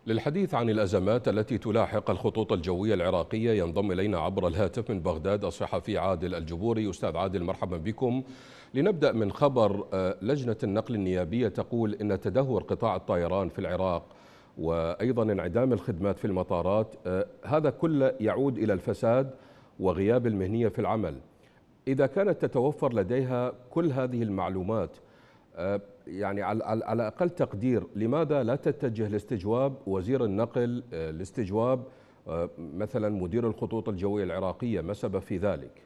للحديث عن الأزمات التي تلاحق الخطوط الجوية العراقية ينضم إلينا عبر الهاتف من بغداد الصحفي عادل الجبوري. أستاذ عادل، مرحبا بكم. لنبدأ من خبر لجنة النقل النيابية تقول إن تدهور قطاع الطيران في العراق وأيضا انعدام الخدمات في المطارات هذا كله يعود إلى الفساد وغياب المهنية في العمل. إذا كانت تتوفر لديها كل هذه المعلومات، يعني على أقل تقدير لماذا لا تتجه لاستجواب وزير النقل، لاستجواب مثلا مدير الخطوط الجوية العراقية؟ ما سبب في ذلك؟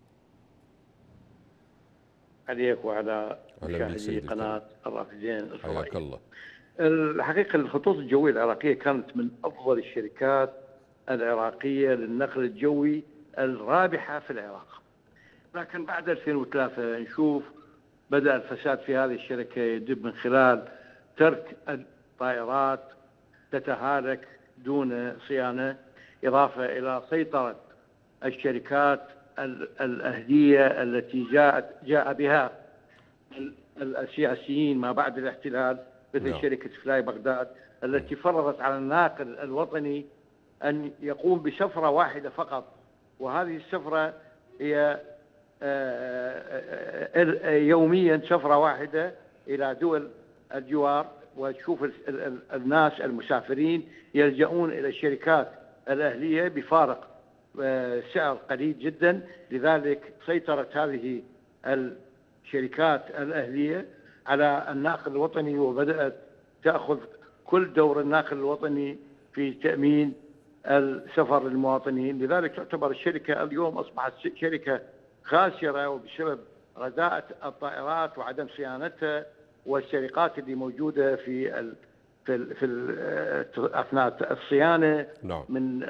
عليك وعلى مشاهدي قناة الرافدين الفضائية. حياك الله. الحقيقة الخطوط الجوية العراقية كانت من أفضل الشركات العراقية للنقل الجوي الرابحة في العراق، لكن بعد 2003 نشوف بدأ الفساد في هذه الشركة يدب من خلال ترك الطائرات تتهالك دون صيانة، إضافة إلى سيطرة الشركات الأهلية التي جاء بها السياسيين ما بعد الاحتلال، مثل شركة فلاي بغداد التي فرضت على الناقل الوطني أن يقوم بسفرة واحدة فقط، وهذه السفرة هي يوميا سفرة واحدة إلى دول الجوار. وتشوف الناس المسافرين يلجؤون إلى الشركات الأهلية بفارق سعر قليل جدا. لذلك سيطرت هذه الشركات الأهلية على الناقل الوطني، وبدأت تأخذ كل دور الناقل الوطني في تأمين السفر للمواطنين. لذلك تعتبر الشركة اليوم أصبحت شركة خاسرة، وبسبب رداءة الطائرات وعدم صيانتها والسرقات اللي موجودة في أثناء الصيانة من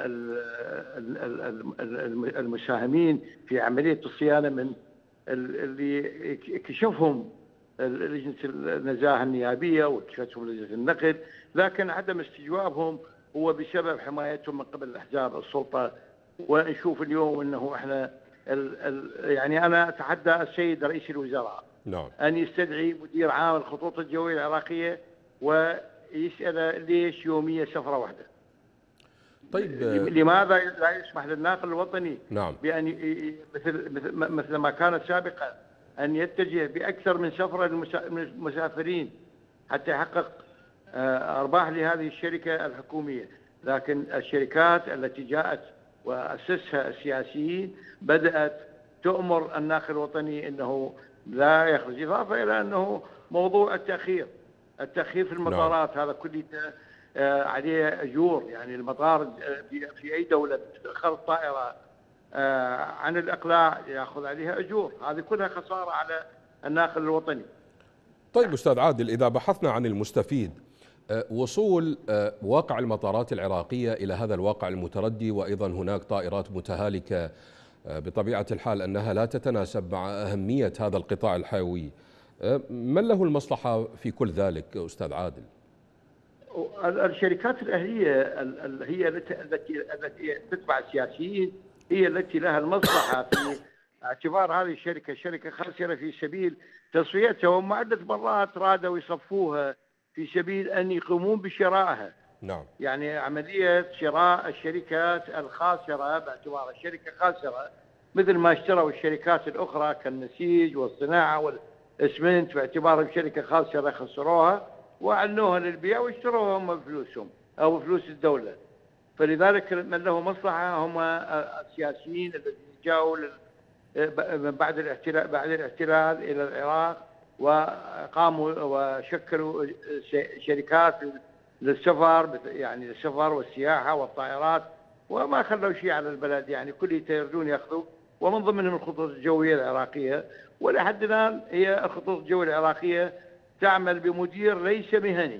المساهمين في عملية الصيانة، من اللي كشفهم لجنة النزاهة النيابية وكشفتهم لجنة النقل، لكن عدم استجوابهم هو بسبب حمايتهم من قبل أحزاب السلطة. ونشوف اليوم أنه إحنا يعني أنا أتحدى السيد رئيس الوزراء أن يستدعي مدير عام الخطوط الجوية العراقية ويسأله ليش يوميا سفرة واحدة. طيب لماذا لا يسمح للناقل الوطني بأن مثل ما كان سابقا أن يتجه بأكثر من سفرة للمسافرين حتى يحقق أرباح لهذه الشركة الحكومية؟ لكن الشركات التي جاءت وأسسها السياسيين بدأت تؤمر الناقل الوطني أنه لا يخرج، إضافة إلى أنه موضوع التأخير في المطارات هذا كله عليه أجور. يعني المطار في أي دولة تأخر الطائرة عن الإقلاع يأخذ عليها أجور، هذه كلها خسارة على الناقل الوطني. طيب أستاذ عادل، إذا بحثنا عن المستفيد، وصول واقع المطارات العراقية إلى هذا الواقع المتردي، وأيضا هناك طائرات متهالكة بطبيعة الحال أنها لا تتناسب مع أهمية هذا القطاع الحيوي، من له المصلحة في كل ذلك أستاذ عادل؟ الشركات الأهلية هي التي تتبع السياسيين، هي التي لها المصلحة في اعتبار هذه الشركة شركة خاسرة في سبيل تصفيتها، وهم عدة مرات رادوا يصفوها في سبيل أن يقومون بشرائها. يعني عملية شراء الشركات الخاسرة باعتبار الشركة خاسرة، مثل ما اشتروا الشركات الأخرى كالنسيج والصناعة والإسمنت باعتبارهم شركة خاسرة، خسروها وأعلنوها للبيع واشتروها هم بفلوسهم أو بفلوس الدولة. فلذلك من له مصلحة هم السياسيين الذين جاءوا بعد الاحتلال إلى العراق وقاموا وشكلوا شركات للسفر، يعني السفر والسياحة والطائرات، وما خلوا شيء على البلد، يعني كل يردون يأخذوا، ومن ضمنهم الخطوط الجوية العراقية. ولحد الآن هي الخطوط الجوية العراقية تعمل بمدير ليس مهني.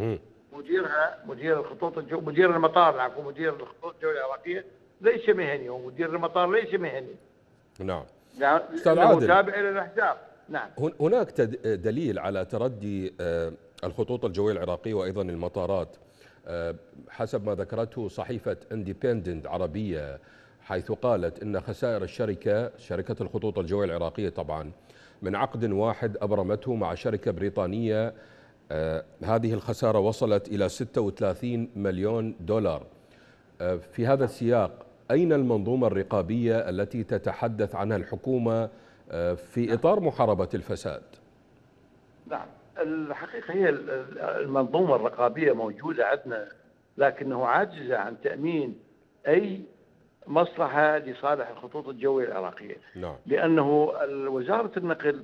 مدير المطار، عفوا، مدير الخطوط الجوية العراقية ليس مهني، ومدير المطار ليس مهني. أستاذ عادل، تابع إلى الأحزاب. هناك دليل على تردي الخطوط الجوية العراقية وأيضا المطارات حسب ما ذكرته صحيفة انديبندنت عربية، حيث قالت إن خسائر شركة الخطوط الجوية العراقية طبعا من عقد واحد أبرمته مع شركة بريطانية هذه الخسارة وصلت إلى 36 مليون دولار. في هذا السياق أين المنظومة الرقابية التي تتحدث عنها الحكومة في إطار محاربة الفساد؟ نعم، الحقيقة هي المنظومة الرقابية موجودة عندنا، لكنه عاجزة عن تأمين أي مصلحة لصالح الخطوط الجوية العراقية. نعم. لأنه وزارة النقل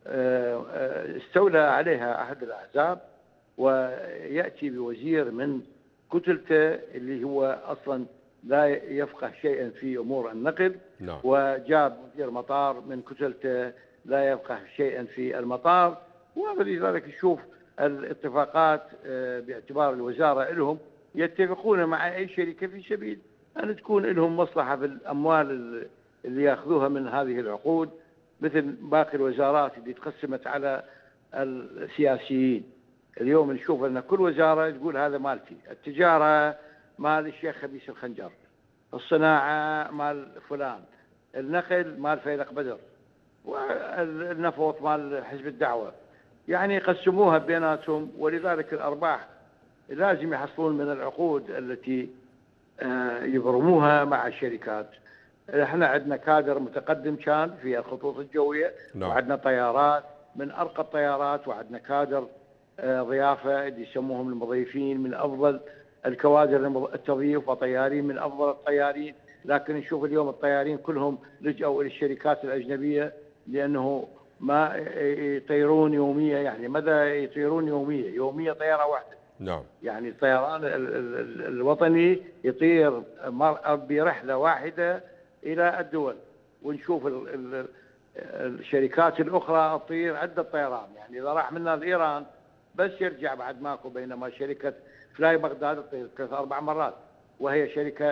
استولى عليها أحد الأحزاب، ويأتي بوزير من كتلته اللي هو أصلا لا يفقه شيئا في أمور النقل. نعم. وجاب مدير مطار من كتلته لا يفقه شيئا في المطار، ولذلك نشوف الاتفاقات باعتبار الوزارة لهم يتفقون مع أي شركة في سبيل أن تكون لهم مصلحة في الأموال اللي يأخذوها من هذه العقود، مثل باقي الوزارات اللي تقسمت على السياسيين. اليوم نشوف أن كل وزارة تقول هذا مالتي، التجارة مال الشيخ خبيث الخنجر، الصناعة مال فلان، النقل مال فيلق بدر، والنفط مال حزب الدعوة. يعني يقسموها بيناتهم، ولذلك الأرباح لازم يحصلون من العقود التي يبرموها مع الشركات. احنا عندنا كادر متقدم كان في الخطوط الجوية. نعم. وعندنا طيارات من أرقى الطيارات، وعندنا كادر ضيافة اللي يسموهم المضيفين من أفضل الكوادر التضييف، وطيارين من أفضل الطيارين. لكن نشوف اليوم الطيارين كلهم لجأوا إلى الشركات الأجنبية، لأنه ما يطيرون يومية. يعني ماذا يطيرون يومية طيارة واحدة. نعم. يعني الطيران الوطني يطير برحلة واحدة إلى الدول، ونشوف الشركات الأخرى تطير عدة طيران. يعني إذا راح منا لإيران بس يرجع بعد ماكو، بينما شركة فلاي بغداد تطير 3-4 مرات، وهي شركة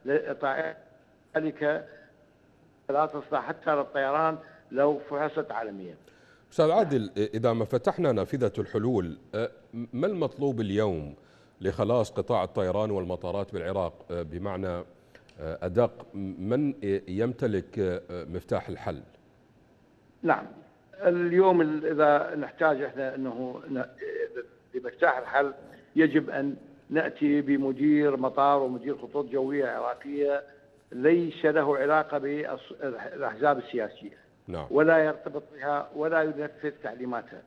لا تصلح حتى للطيران لو فحصت عالميا. أستاذ عادل، إذا ما فتحنا نافذة الحلول، ما المطلوب اليوم لخلاص قطاع الطيران والمطارات بالعراق؟ بمعنى أدق، من يمتلك مفتاح الحل؟ نعم، اليوم إذا نحتاج إحنا أنه لمفتاح الحل يجب أن نأتي بمدير مطار ومدير خطوط جوية عراقية ليس له علاقة بالأحزاب السياسية. نعم. ولا يرتبط بها ولا ينفذ تعليماتها.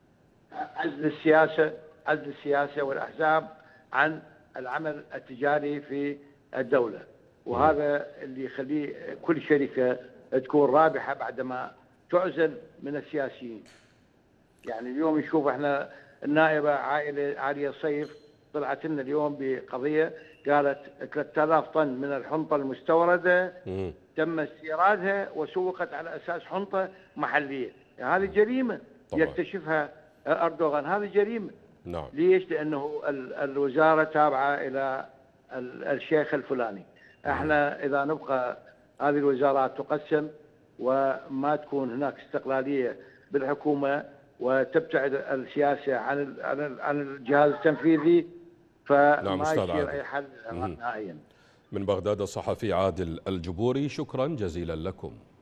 عزل السياسة والأحزاب عن العمل التجاري في الدولة، وهذا اللي يخليه كل شركة تكون رابحة بعدما تعزل من السياسيين. يعني اليوم نشوف احنا النائبة عالية صيف طلعت لنا اليوم بقضية، قالت 3000 طن من الحنطة المستوردة تم استيرادها وسوقت على أساس حنطة محلية. يعني هذه جريمة طبعا يكتشفها أردوغان، هذه جريمة. نعم. ليش؟ لأنه الوزارة تابعة إلى الشيخ الفلاني. احنا إذا نبقى هذه الوزارات تقسم وما تكون هناك استقلالية بالحكومة وتبتعد السياسة عن الجهاز التنفيذي، فما يصير أي حل نهائيا. من بغداد الصحفي عادل الجبوري، شكرا جزيلا لكم.